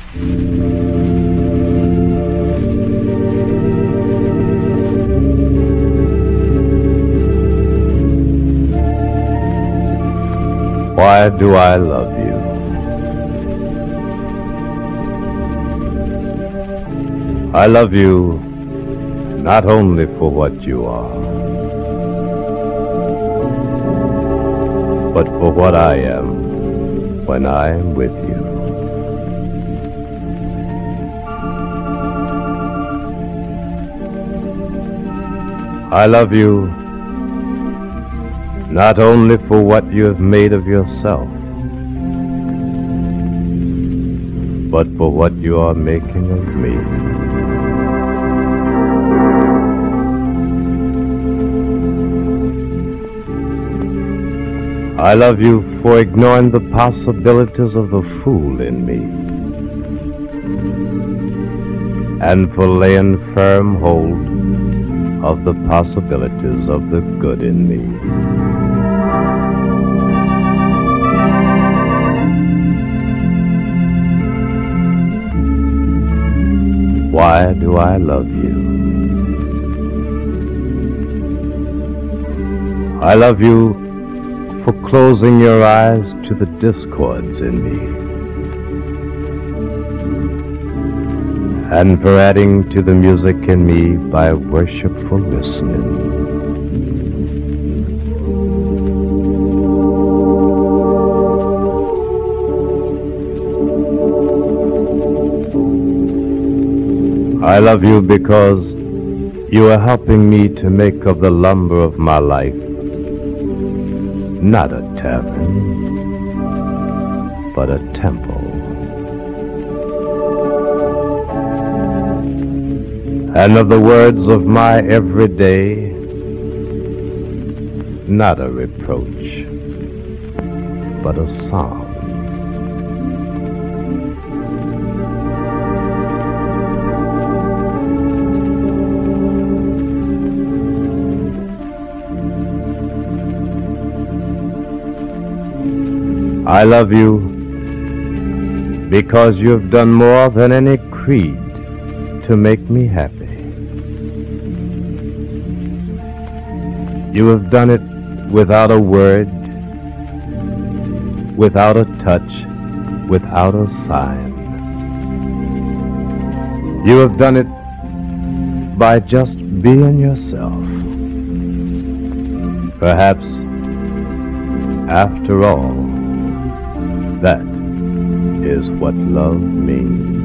Why do I love you? I love you not only for what you are, but for what I am when I am with you. I love you not only for what you have made of yourself, but for what you are making of me. I love you for ignoring the possibilities of the fool in me, and for laying firm hold of the possibilities of the good in me. Why do I love you? I love you for closing your eyes to the discords in me, and for adding to the music in me by worshipful listening. I love you because you are helping me to make of the lumber of my life not a tavern, but a temple. And of the words of my everyday, not a reproach, but a song. I love you because you have done more than any creed to make me happy. You have done it without a word, without a touch, without a sign. You have done it by just being yourself. Perhaps, after all, that is what love means.